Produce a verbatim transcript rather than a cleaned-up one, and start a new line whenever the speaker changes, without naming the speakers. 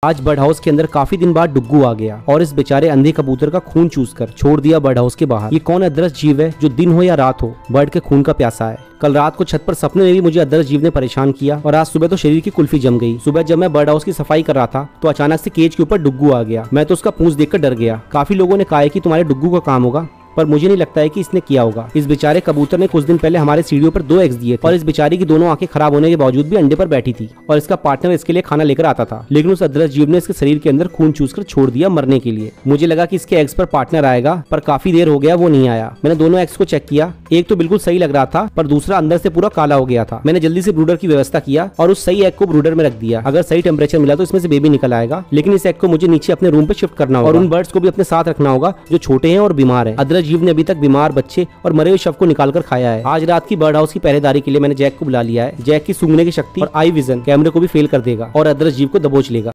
आज bird house के अंदर काफी दिन बाद डुग्गू आ गया और इस बेचारे अंधे कबूतर का खून चूसकर छोड़ दिया बर्ड हाउस के बाहर। ये कौन अदृश्य जीव है जो दिन हो या रात हो बर्ड के खून का प्यासा है। कल रात को छत पर सपने में भी मुझे अदृश्य जीव ने परेशान किया और आज सुबह तो शरीर की कुल्फी जम गई। सुबह जब मैं बर्ड हाउस की सफाई कर रहा था तो अचानक से केज के ऊपर डुग्गू आ गया। मैं तो उसका पूंछ देखकर डर गया। काफी लोगों ने कहा है कि तुम्हारे डुग्गू का काम होगा, पर मुझे नहीं लगता है कि इसने किया होगा। इस बेचारे कबूतर ने कुछ दिन पहले हमारे सीढ़ियों पर दो एग्स दिए थे और इस बेचारी की दोनों आंखें खराब होने के बावजूद भी अंडे पर बैठी थी और इसका पार्टनर इसके लिए खाना लेकर आता था, लेकिन उस अदृश्य जीव ने इसके शरीर के अंदर खून चूसकर छोड़ दिया मरने के लिए। मुझे लगा कि इसके एग्स पर पार्टनर आएगा, पर काफी देर हो गया वो नहीं आया। मैंने दोनों एग्स को चेक किया, एक तो बिल्कुल सही लग रहा था पर दूसरा अंदर से पूरा काला हो गया था। मैंने जल्दी से ब्रूडर की व्यवस्था किया और उस सही एग को ब्रूडर में रख दिया। अगर सही टेम्परेचर मिला तो इसमें से बेबी निकल आएगा, लेकिन इस एग को मुझे नीचे अपने रूम पे शिफ्ट करना होगा और उन बर्ड्स को भी अपने साथ रखना होगा जो छोटे हैं और बीमार हैं। अदृश्य जीव ने अभी तक बीमार बच्चे और मरे हुए शव को निकालकर खाया है। आज रात की बर्ड हाउस की पहरेदारी के लिए मैंने जैक को बुला लिया है। जैक की सूंघने की शक्ति और आई विजन कैमरे को भी फेल कर देगा और अदृश्य जीव को दबोच लेगा।